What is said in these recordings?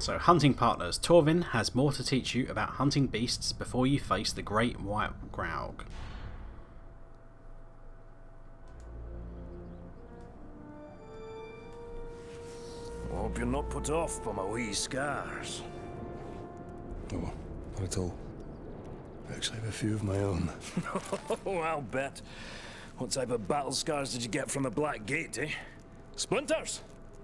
So, hunting partners. Torvin has more to teach you about hunting beasts before you face the great white Graug. Hope you're not put off by my wee scars. No, not at all. I actually have a few of my own. Oh, I'll bet. What type of battle scars did you get from the Black Gate, eh? Splinters?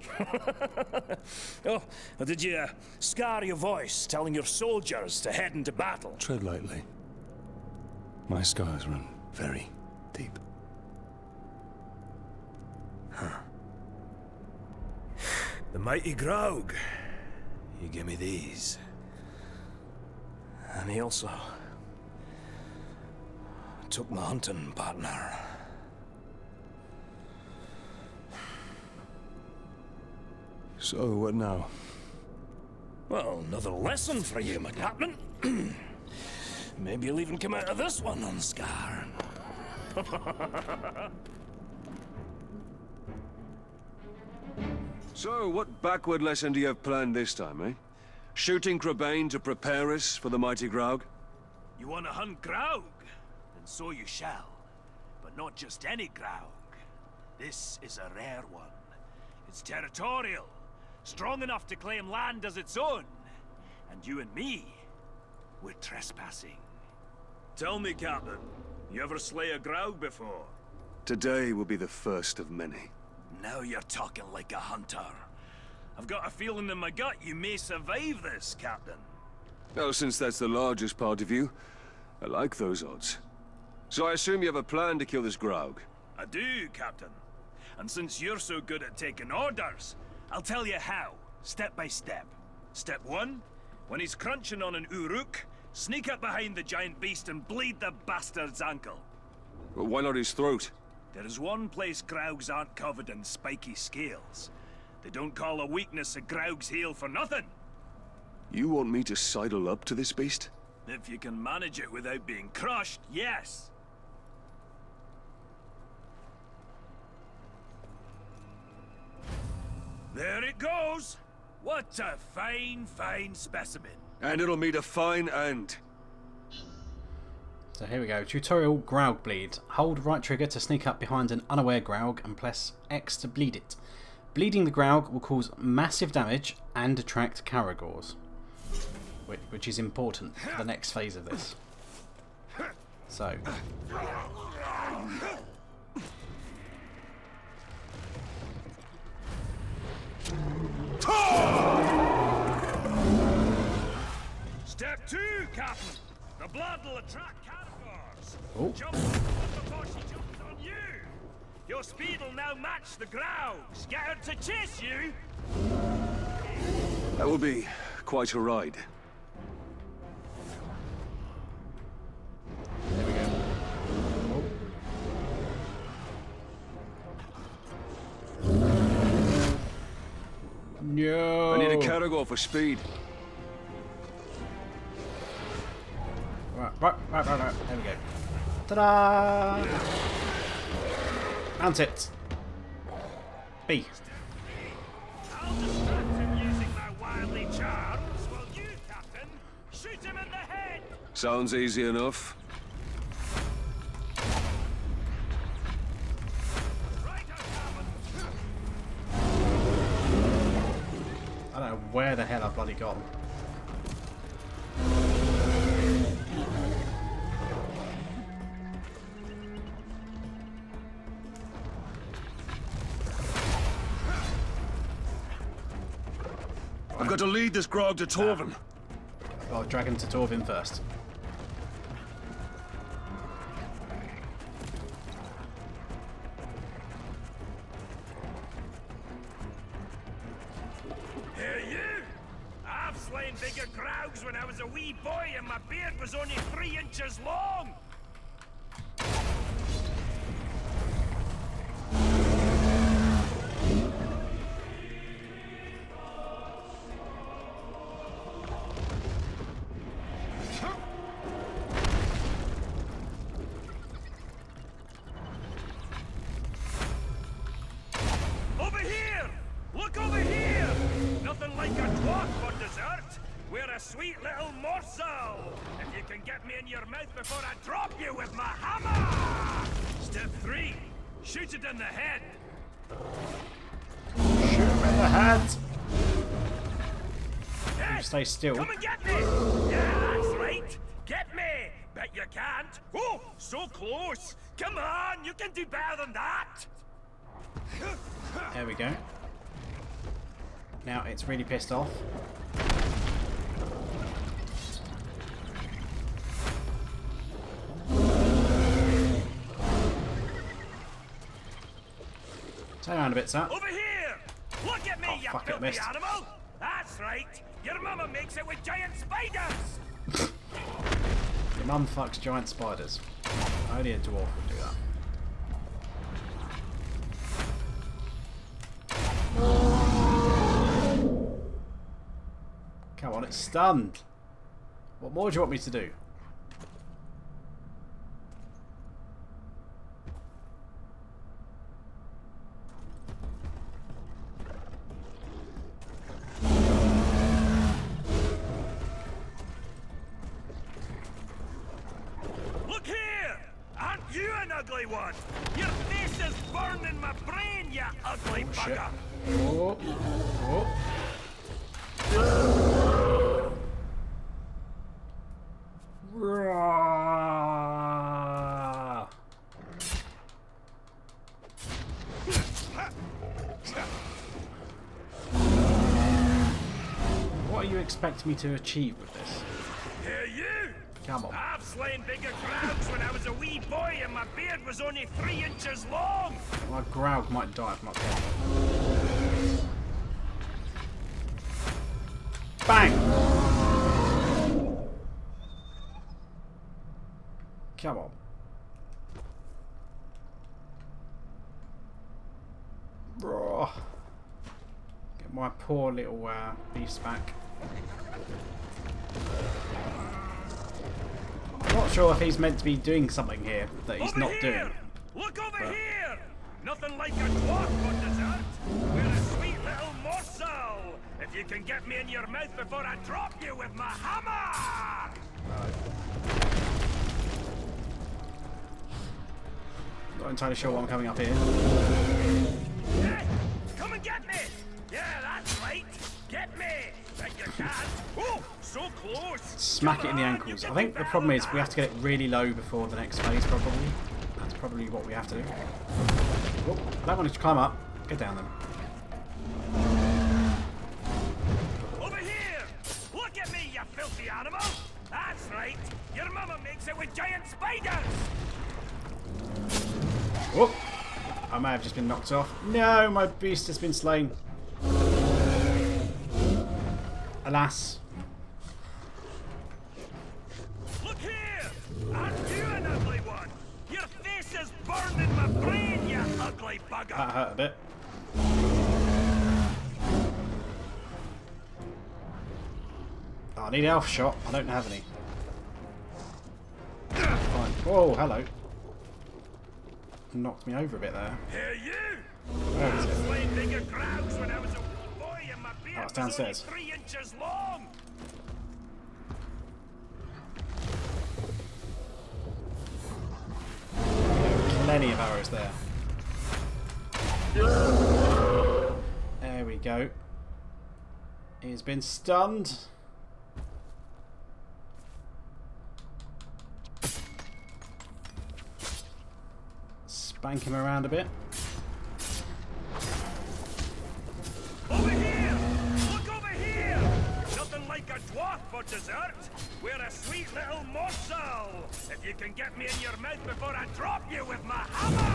Oh, or did you scar your voice telling your soldiers to head into battle? Tread lightly. My scars run very deep. Huh. The mighty Graug. He gave me these. And he also took my hunting partner. So, what now? Well, another lesson for you, my captain. Maybe you'll even come out of this one unscarred. So, what backward lesson do you have planned this time, eh? Shooting Crebain to prepare us for the mighty Graug? You want to hunt Graug? Then so you shall. But not just any Graug. This is a rare one. It's territorial. Strong enough to claim land as its own. And you and me, we're trespassing. Tell me, Captain, you ever slay a Graug before? Today will be the first of many. Now you're talking like a hunter. I've got a feeling in my gut you may survive this, Captain. Well, since that's the largest part of you, I like those odds. So I assume you have a plan to kill this Graug? I do, Captain. And since you're so good at taking orders, I'll tell you how, step by step. Step 1, when he's crunching on an Uruk, sneak up behind the giant beast and bleed the bastard's ankle. Well, why not his throat? There is one place Graugs aren't covered in spiky scales. They don't call a weakness a Graug's heel for nothing. You want me to sidle up to this beast? If you can manage it without being crushed, yes. There it goes! What a fine, fine specimen. And it'll meet a fine end. So here we go. Tutorial Graug Bleed. Hold right trigger to sneak up behind an unaware Graug and press X to bleed it. Bleeding the Graug will cause massive damage and attract Caragors, which is important for the next phase of this. So. Step 2, Captain. The blood will attract Caragors. Oh. Jump on before she jumps on you. Your speed will now match the Graugs. Get her to chase you. That will be quite a ride. There we go. Oh. No. I need a Caragor for speed. Right. There we go. Ta-da! Mount it. B. I'll distract him using my wildly charms, while you, Captain, shoot him in the head. Sounds easy enough. Right, Captain. I don't know where the hell I've bloody gone. I've got to lead this Graug to Torvin. I'll drag him to Torvin first. Hey, you! I've slain bigger Graugs when I was a wee boy and my beard was only 3 inches long! Over here! Look over here! Nothing like a dwarf for dessert! sweet little morsel. If you can get me in your mouth before I drop you with my hammer. Step 3. Shoot it in the head. Shoot him in the head. Hey, Stay still. come and get me. Yeah, that's right. Get me. Bet you can't. Oh, so close. Come on, you can do better than that. There we go. Now it's really pissed off. Turn around a bit, sir. Over here! Look at me, Oh, you fuck it, filthy missed. animal! That's right. Your mama makes it with giant spiders. Your mum fucks giant spiders. Only a dwarf would do that. Come on, it's stunned. What more do you want me to do? Look here! Aren't you an ugly one? Your face is burning my brain, you ugly Shit. bugger! Oh. Oh. Rah. What are you expecting me to achieve with this? Here you! Come on. I've slain bigger crowds when I was a wee boy and my beard was only 3 inches long! My Graug might die if I'm not careful. Bang! Come on. Bro. Get my poor little beast back. I'm not sure if he's meant to be doing something here that he's Over not here! doing. Look over But- here! Nothing like a dwarf for dessert! We're a sweet little morsel! If you can get me in your mouth before I drop you with my hammer! Not entirely sure why I'm coming up here. Hey, come and get me! Yeah, that's right! Get me! Bet you can! Oh, so close! Smack it in the Come on, ankles. you I can think do the problem better is than we have to get it really low before the next phase, probably. That's probably what we have to do. Oh, I don't want it to climb up. Get down then. Over here! Look at me, you filthy animal! That's right! Your mama makes it with giant spiders! Oh, I may have just been knocked off. No, my beast has been slain. Alas. Look here! Aren't you an ugly one? Your face is burning my brain, you ugly bugger! That hurt a bit. Oh, I need elf shot. I don't have any. Fine. Whoa, hello. Knocked me over a bit there. Here you! Where is I was it? playing bigger crowds when I was a boy and my beard Oh, it's was only downstairs. 3 inches long! Plenty of arrows there. There we go. He's been stunned. Spank him around a bit. Over here! Look over here! Nothing like a dwarf for dessert! We're a sweet little morsel! If you can get me in your mouth before I drop you with my hammer!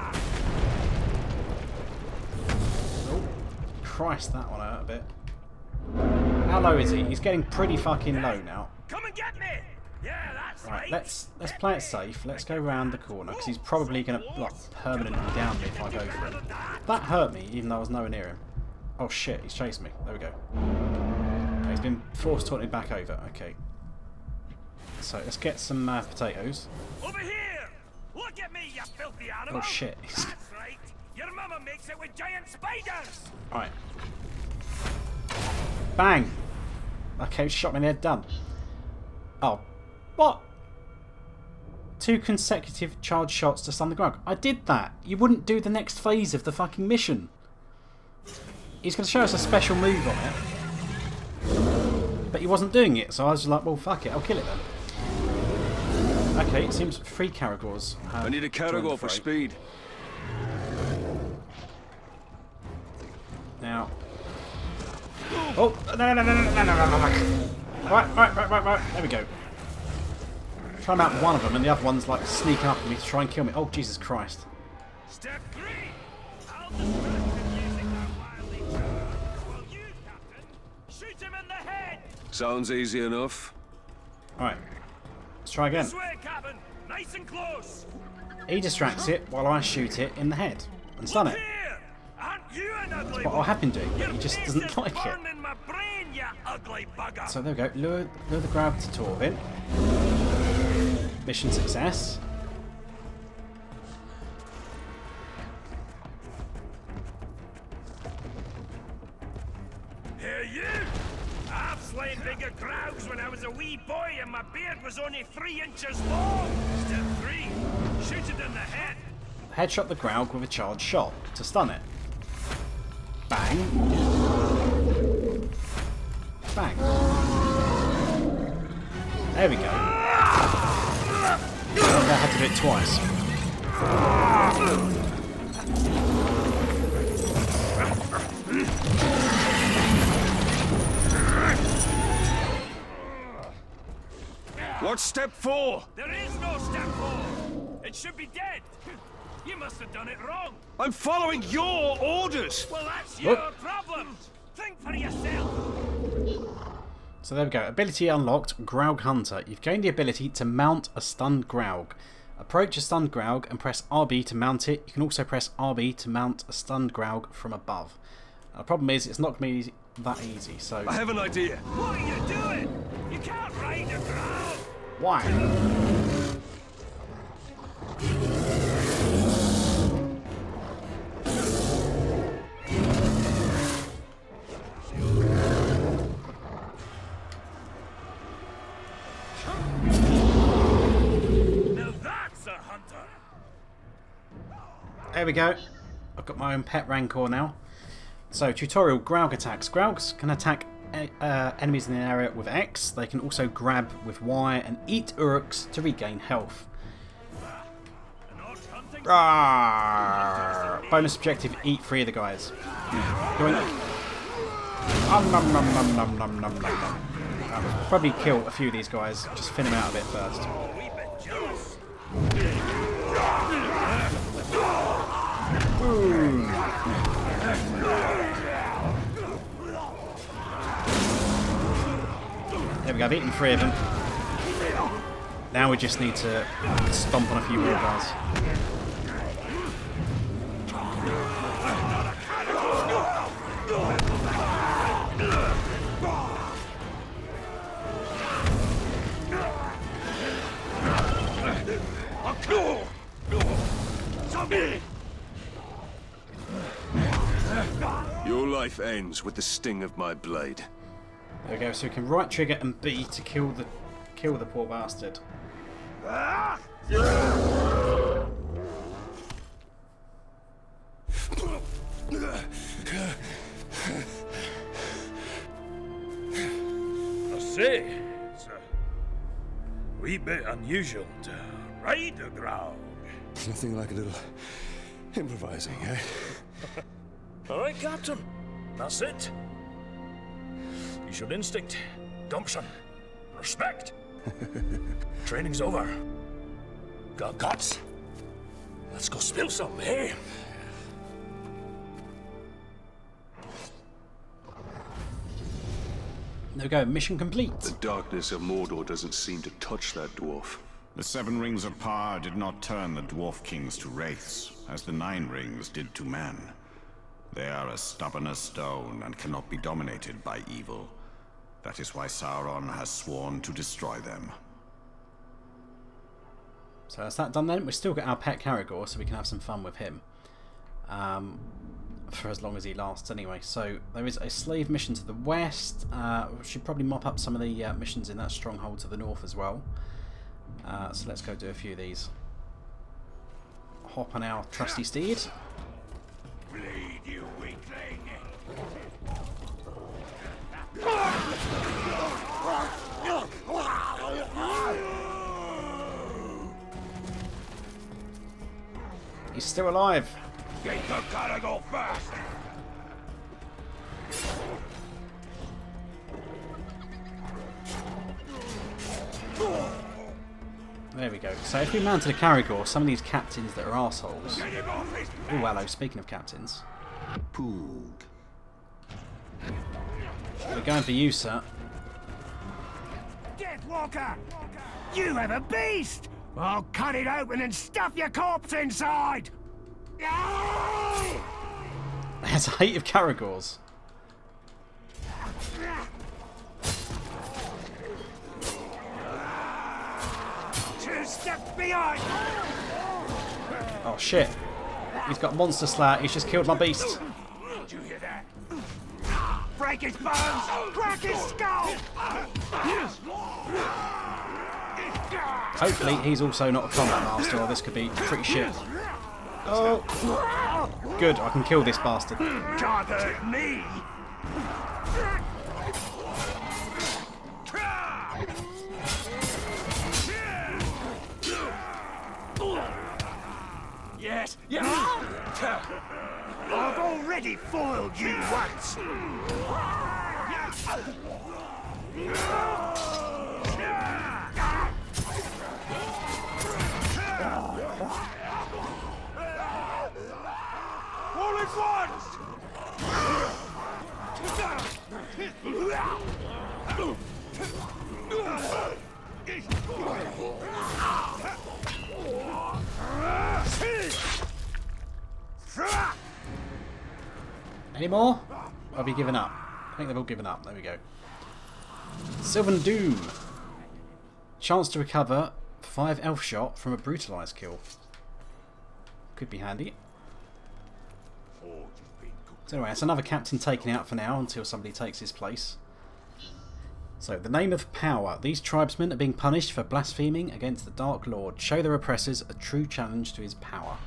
Oh, Christ, that one hurt a bit. How low is he? He's getting pretty fucking low now. Come and get me! Yeah, that's Right, right! let's play it safe. Let's go round the corner because he's probably going to like permanently down me if I go for him. That hurt me even though I was nowhere near him. Oh shit, he's chasing me. There we go. He's been force taunted back over. Okay. So let's get some potatoes. Over here! Look at me, you filthy animal! Oh shit. That's right! Your mama makes it with giant spiders! Alright. Bang! Okay, shot me in the head, done. Oh. What? 2 consecutive charge shots to stun the Graug. I did that. You wouldn't do the next phase of the fucking mission. He's going to show us a special move on it. But he wasn't doing it, so I was like, well, fuck it, I'll kill it then. Okay, it seems 3 Caragors. I need a Caragor for speed. Now. Oh, no. Right. There we go. Try and mount one of them, and the other one's like sneak up at me to try and kill me. Oh, Jesus Christ. Step 3. I'll distract him using that wildly charge. Well, you, Captain, shoot him in the head. Sounds easy enough. Alright. Let's try again. This way, Captain. Nice and close. He distracts it while I shoot it in the head and stun it. Here. Aren't you an ugly That's what I have been doing, but he just doesn't like it. burning my brain, you ugly bugger. So there we go. Lure the Graug to Torvin. Mission success. Here you! I've slain bigger Graugs when I was a wee boy and my beard was only 3 inches long. Step 3. Shoot it in the head. Headshot the Graug with a charged shot to stun it. Bang. Bang. There we go. I had to do it twice. What's step 4? There is no step 4. It should be dead. You must have done it wrong. I'm following your orders. Well, that's your problem. Think for yourself. So there we go. Ability unlocked, Graug Hunter. You've gained the ability to mount a stunned Graug. Approach a stunned Graug and press RB to mount it. You can also press RB to mount a stunned Graug from above. The problem is it's not going to be that easy, so... I have an idea. What are you doing? You can't ride a Graug. Why? Now that's a hunter. There we go. I've got my own pet Rancor now. So, tutorial, Graug attacks. Graugs can attack enemies in the area with X. They can also grab with Y and eat Uruks to regain health. Rawr. Bonus objective, eat 3 of the guys. Probably kill a few of these guys. Just thin them out a bit first. Boom. There we go, I've eaten 3 of them. Now we just need to stomp on a few more guys. Your life ends with the sting of my blade. There we go, so we can right trigger and B to kill the poor bastard. I say, it's a wee bit unusual to ride a Graug. Nothing like a little improvising, eh? All right, Captain. That's it. You showed instinct, gumption, respect. Training's over. Got guts. Let's go spill some, eh? There we go, mission complete. The darkness of Mordor doesn't seem to touch that dwarf. The 7 rings of power did not turn the dwarf kings to wraiths, as the 9 rings did to man. They are as stubborn as stone and cannot be dominated by evil. That is why Sauron has sworn to destroy them. So that's that done then. We've still got our pet Caragor, so we can have some fun with him. for as long as he lasts anyway. So there is a slave mission to the west. We should probably mop up some of the missions in that stronghold to the north as well. So let's go do a few of these. Hop on our trusty steed. Bleed, you weakling! He's still alive. Get the cargo first! There we go. So if we mounted a Caragor, some of these captains that are arseholes. Oh, hello, speaking of captains. Poog. We're going for you, sir. Deathwalker! You have a beast! I'll cut it open and stuff your corpse inside! There's a hate of Caragors. Two steps behind! Oh shit. He's got Monster Slayer, he's just killed my beast. Did you hear that? Break his bones! Crack his skull! Hopefully he's also not a combat master, or this could be pretty shit. Oh! Good, I can kill this bastard. Can't hurt me! Yes, yes! I've already foiled you once! All at once! Any more? Or have you given up? I think they've all given up. There we go. Sylvan Doom. Chance to recover 5 elf shot from a brutalized kill. Could be handy. So anyway, that's another captain taken out for now until somebody takes his place. So, the name of power. These tribesmen are being punished for blaspheming against the Dark Lord. Show their oppressors a true challenge to his power.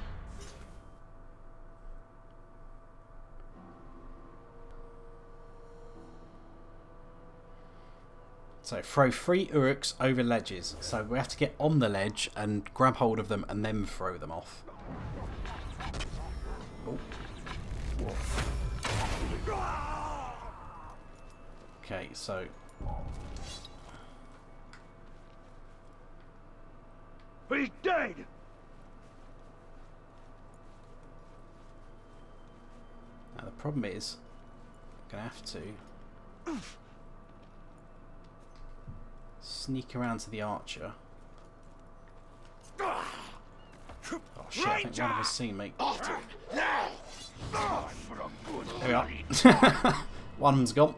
So, throw 3 Uruks over ledges. So, we have to get on the ledge and grab hold of them and then throw them off. Oh. Okay, so... He's dead! Now the problem is, I'm going to have to sneak around to the archer. Oh shit, I think one of us seen me. There we are. One of them's gone.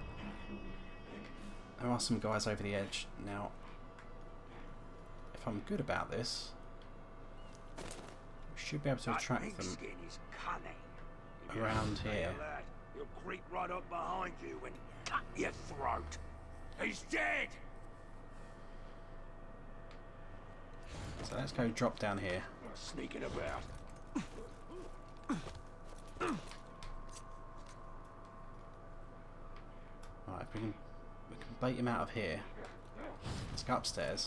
There are some guys over the edge. Now, if I'm good about this, we should be able to attract them around here. He'll creep right up behind you and cut your throat. He's dead! So let's go drop down here. Sneaking about. Alright, we can bait him out of here. Let's go upstairs.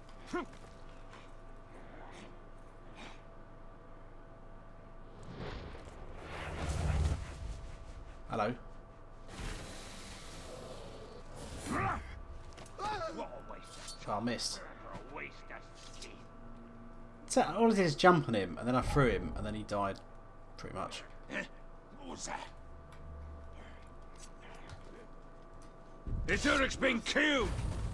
Hello. Oh, I missed. So all I did is jump on him, and then I threw him, and then he died, pretty much. What was that? This Uruk's been killed!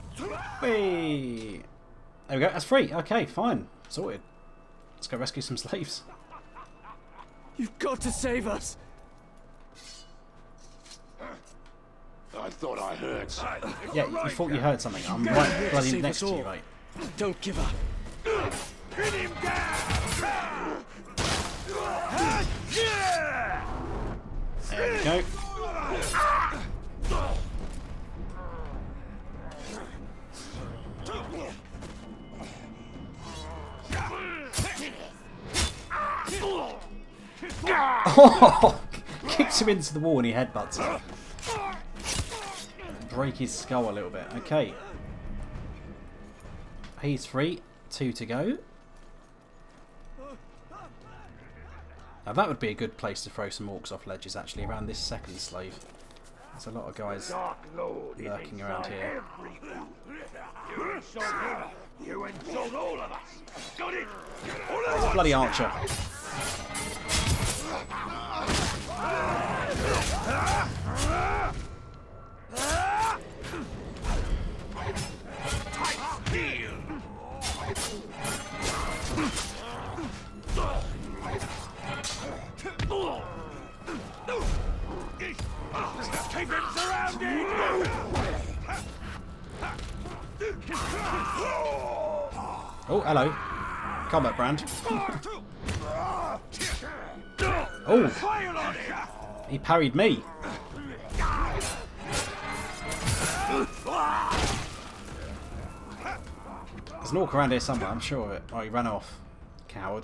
Whee! There we go, that's free. Okay, fine. Sorted. Let's go rescue some slaves. You've got to save us! I thought I heard something. Yeah, you thought you heard something. I'm right bloody next to you, mate. Don't give up. Pin him down! we go. Oh! Kicks him into the wall and he headbutts him. Break his skull a little bit. Okay. He's free. 2 to go. Now that would be a good place to throw some orcs off ledges actually, around this second slave. There's a lot of guys lurking around here. Bloody archer. Keep him surrounded! Oh, hello. Combat brand. Oh! He parried me. There's an orc around here somewhere, I'm sure of it. Oh, he ran off. Coward.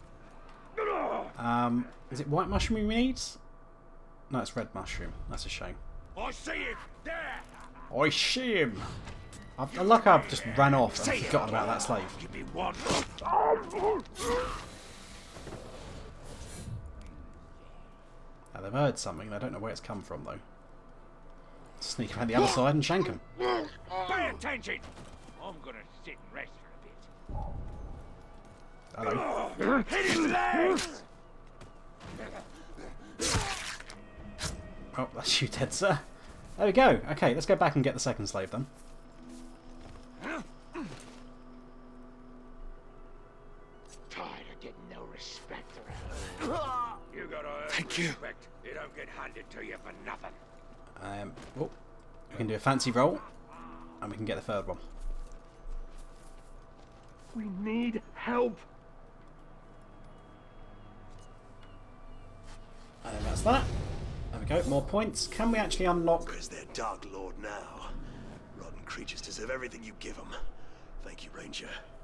Is it white mushroom we need? No, it's red mushroom. That's a shame. I see him! There! I see him! Luck I've just ran off and forgotten about that slave. Give me one. Now they've heard something, I don't know where it's come from though. Sneak around the other side and shank him. Pay attention! I'm gonna sit and rest for a bit. Hello. Hit his legs! Oh, that's you dead, sir. There we go. Okay, let's go back and get the second slave then. Tired of getting no respect around. You gotta earn respect. You don't get handed to you for nothing. Oh, we can do a fancy roll, and we can get the third one. We need help. And that's that. There we go, more points. Can we actually unlock... Where's their Dark Lord now? Rotten creatures deserve everything you give them. Thank you, Ranger.